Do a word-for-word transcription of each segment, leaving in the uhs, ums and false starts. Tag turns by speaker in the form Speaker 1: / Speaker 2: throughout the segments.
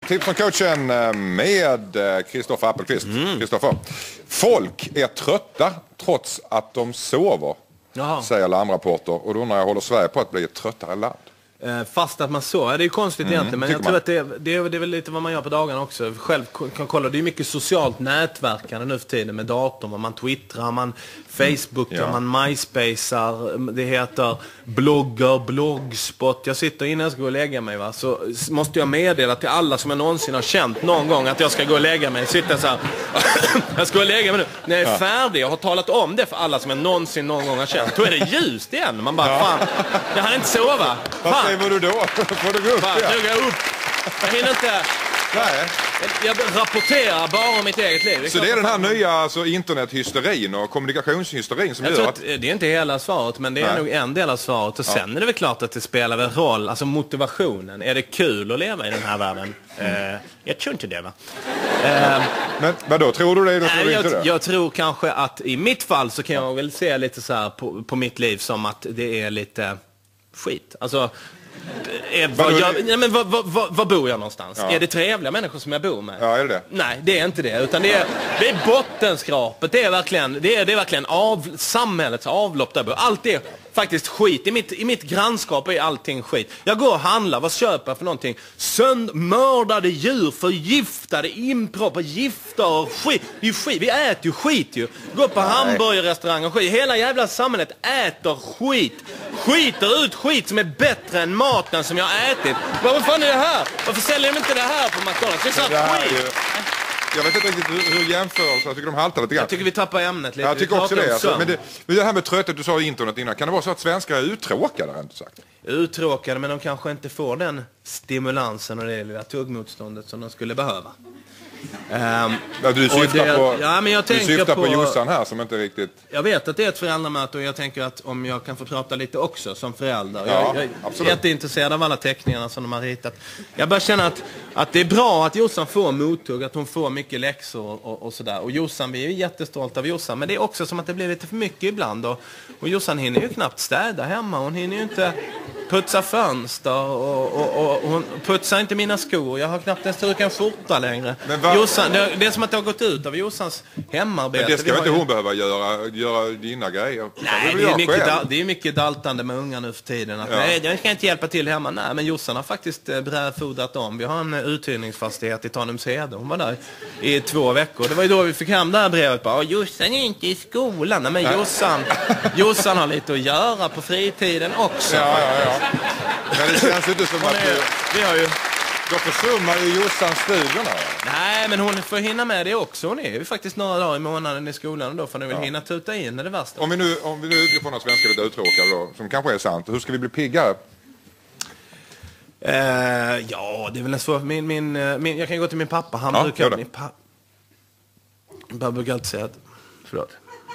Speaker 1: Tips från coachen med Kristoffer Appelqvist. Kristoffer, mm. folk är trötta trots att de sover, Jaha. säger larmrapporter. Och då undrar jag, håller Sverige på att bli ett tröttare land?
Speaker 2: Fast att man så, det är ju konstigt mm, egentligen, men jag tror man. att det, det, är, det är väl lite vad man gör på dagarna också. Själv kan kolla, det är mycket socialt nätverkande nu för tiden med datorn. Man twittrar, man facebookar, ja. man myspacear, det heter blogger, bloggspot. Jag sitter innan jag ska gå och lägga mig, va? Så måste jag meddela till alla som jag någonsin har känt någon gång att jag ska gå och lägga mig. Sitter så här, jag ska gå och lägga mig nu. När jag är färdig och har talat om det för alla som jag någonsin någon gång har känt, då är det ljust igen. Man bara, fan, jag hann inte sova.
Speaker 1: Vad säger du då? Får du gå upp?
Speaker 2: Fan, nu går jag upp. Jag hinner inte...
Speaker 1: Nej.
Speaker 2: Jag rapporterar bara om mitt eget liv. Det
Speaker 1: så det är den här nya alltså, internethysterin och kommunikationshysterin som
Speaker 2: jag
Speaker 1: gör
Speaker 2: tror
Speaker 1: att...
Speaker 2: att... Det är inte hela svaret, men det är Nej. nog en del av svaret. Och sen ja. är det väl klart att det spelar väl roll. Alltså motivationen. Är det kul att leva i den här världen? Mm. Uh, jag tror inte det, va? Uh,
Speaker 1: men vad då? Tror du det? Då tror
Speaker 2: Nej,
Speaker 1: du
Speaker 2: jag,
Speaker 1: inte det?
Speaker 2: Jag tror kanske att i mitt fall så kan jag väl se lite så här på, på mitt liv som att det är lite skit. Alltså... Är, var jag, nej, men var, var, var, var bor jag någonstans? Ja. Är det trevliga människor som jag bor med?
Speaker 1: Ja, är det det?
Speaker 2: Nej, det är inte det. Utan det är, det är bottenskrapet. Det är verkligen, det är, det är verkligen av, samhällets avlopp där jag bor. Allt är faktiskt skit. I mitt, I mitt grannskap är allting skit. Jag går och handlar. Vad köper jag för någonting? Sönd, mördade djur, förgiftade, improper, gifter och skit. Det är ju skit. Vi äter ju skit ju. Går på hamburgerrestaurang och skit. Hela jävla samhället äter skit. Skiter ut skit som är bättre än maten som jag har ätit. Vad fan är det här? Varför säljer de inte det här på McDonald's? Det är så skit.
Speaker 1: Jag vet inte riktigt hur, hur jämförelser. Jag tycker de haltar lite grann.
Speaker 2: Jag tycker vi tappar ämnet lite.
Speaker 1: Jag tycker också det. Alltså. Men det. Men det här med trötthet, du sa i internet innan. Kan det vara så att svenskar är uttråkade, har inte sagt?
Speaker 2: Uttråkade, men de kanske inte får den stimulansen och det lilla tuggmotståndet som de skulle behöva. Um,
Speaker 1: ja, du syftar,
Speaker 2: det,
Speaker 1: på,
Speaker 2: ja, men jag
Speaker 1: du syftar på,
Speaker 2: på
Speaker 1: Jossan här som inte riktigt...
Speaker 2: Jag vet att det är ett föräldramöte och jag tänker att om jag kan få prata lite också som förälder.
Speaker 1: Ja,
Speaker 2: jag, jag är jätteintresserad av alla teckningarna som de har ritat. Jag bara känner att, att det är bra att Jossan får mottugg, att hon får mycket läxor och, och sådär. Och Jossan, vi är jättestolta av Jossan, men det är också som att det blir lite för mycket ibland. Och, och Jossan hinner ju knappt städa hemma, hon hinner ju inte putsa fönster och, och, och, och hon putsar inte mina skor. Jag har knappt ens struken skjorta längre. Jossan, det, det är som att det har gått ut av Jossans hemarbete.
Speaker 1: Men det ska inte
Speaker 2: ju...
Speaker 1: hon behöva göra, göra dina grejer.
Speaker 2: Nej, det är, mycket da, det är mycket daltande med unga nu för tiden. Att, ja. Nej, jag ska inte hjälpa till hemma. Nej, men Jossan har faktiskt brädfodrat om. Vi har en uthyrningsfastighet i Tanumshede. Hon var där i två veckor. Det var ju då vi fick hem det här brevet. Bara, Jossan är inte i skolan. Nej, men Jossan, Jossan har lite att göra på fritiden också.
Speaker 1: Ja, ja, ja. Men det känns inte som att...
Speaker 2: Är, vi har ju...
Speaker 1: Då försummar ju Jossan studierna.
Speaker 2: Nej, men hon får hinna med det också. Hon är ju faktiskt några dagar i månaden i skolan och då får ni väl ja. hinna tuta in, är det värsta.
Speaker 1: Om vi nu, om vi nu utgår från att svenskar är lite uttråkade då, som kanske är sant, hur ska vi bli piggare?
Speaker 2: Uh, ja, det är väl en svår... Min, min, min, jag kan gå till min pappa. Han
Speaker 1: ja,
Speaker 2: brukar... Min, pa, min pappa brukar alltid säga att... Förlåt.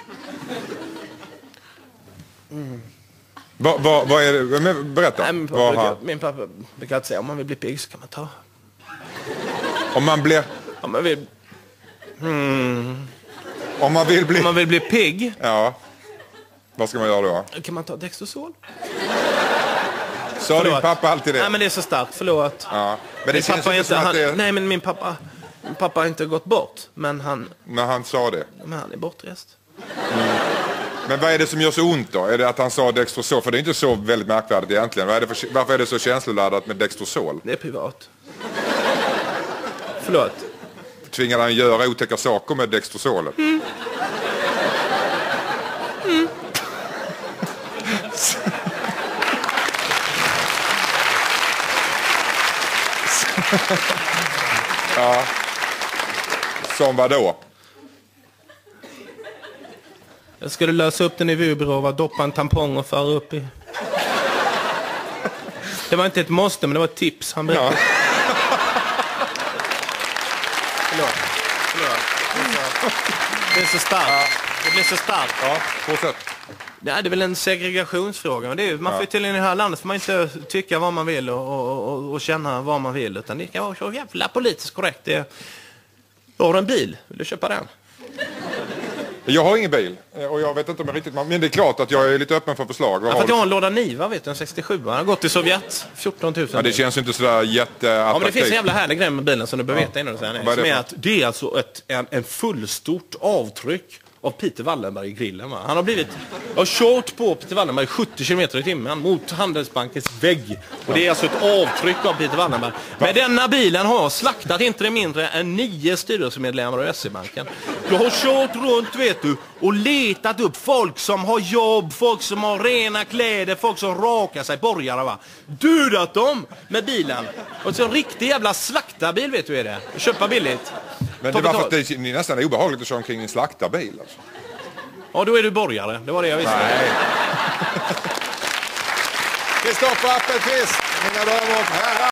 Speaker 1: Mm. Vad va, va är det? Berätta.
Speaker 2: Nej, min, pappa brukar, har... min pappa brukar alltid säga om man vill bli pigg så kan man ta...
Speaker 1: Om man blir...
Speaker 2: Om man vill... Hmm.
Speaker 1: Om man vill bli...
Speaker 2: Om man vill bli pigg...
Speaker 1: Ja. Vad ska man göra då?
Speaker 2: Kan man ta Dextrosol?
Speaker 1: Sa din pappa alltid det?
Speaker 2: Nej, men det är så starkt. Förlåt.
Speaker 1: Ja. Men det
Speaker 2: pappa inte, han, det... Nej, men min pappa... Min pappa har inte gått bort. Men han...
Speaker 1: När han sa det?
Speaker 2: Men han är bortrest.
Speaker 1: Mm. Men vad är det som gör så ont då? Är det att han sa Dextrosol? För det är inte så väldigt märkvärdigt egentligen. Vad är det för, varför är det så känsloladdat med Dextrosol?
Speaker 2: Det är privat. Förlåt.
Speaker 1: Tvingar han göra otäcka saker med Dextrosolet?
Speaker 2: Mm. Mm.
Speaker 1: Ja. Som vad då?
Speaker 2: Jag skulle lösa upp den i Vubrova, doppa en tampong och föra upp i... Det var inte ett måste, men det var ett tips. Han berättade. Ja. Förlåt. Förlåt. Det är så starkt. Ja. Det blir så starkt.
Speaker 1: Ja, fortsätt.
Speaker 2: Det är väl en segregationsfråga. Det är, man får ju till i det här landet får man inte tycka vad man vill och, och, och, och känna vad man vill. Utan det kan vara så jävla politiskt korrekt. Det är, har du en bil? Vill du köpa den?
Speaker 1: Jag har ingen bil och jag vet inte om jag riktigt... Men det är klart att jag är lite öppen för förslag.
Speaker 2: Ja, för att jag har en låda Niva, vet du, en sextiosju. Han har gått till Sovjet, fjorton tusen.
Speaker 1: Ja, det känns ju inte sådär jätteattraktivt.
Speaker 2: Ja, men det finns en jävla härlig grej med bilen som du behöver ja. veta innan du säger nej.
Speaker 1: Vad är det
Speaker 2: som är
Speaker 1: för?
Speaker 2: att det är alltså ett, en, en fullstort avtryck av Peter Wallenberg i grillen. Va? Han har blivit har kört på Peter Wallenberg sjuttio kilometer i timmen mot Handelsbankens vägg. Och det är alltså ett avtryck av Peter Wallenberg. Med denna bilen har jag slaktat inte det mindre än nio styrelsemedlemmar av S E-banken. Jag har kört runt, vet du, och letat upp folk som har jobb, folk som har rena kläder, folk som rakar sig, borgare, va. Dudat dem med bilen. Och så en riktig jävla slaktarbil, vet du, är det. Köpa billigt.
Speaker 1: Men det var för att det är nästan obehagligt att köra omkring en slaktarbil. Alltså.
Speaker 2: Ja, då är du borgare. Det var det jag visste.
Speaker 1: Nej. Kristoffer Appelqvist, mina damer och herrar.